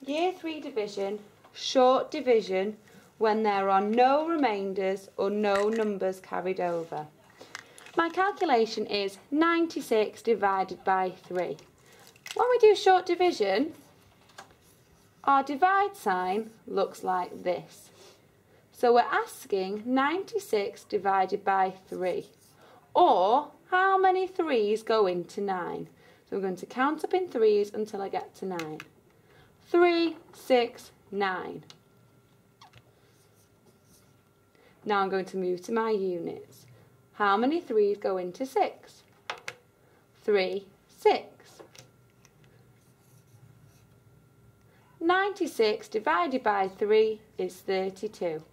Year 3 division, short division, when there are no remainders or no numbers carried over. My calculation is 96 divided by 3. When we do short division, our divide sign looks like this. So we're asking 96 divided by 3, or how many 3's go into 9. So we're going to count up in 3's until I get to 9. 3, 6, 9. Now I'm going to move to my units. How many 3's go into 6? 3, 6. 96 divided by 3 is 32.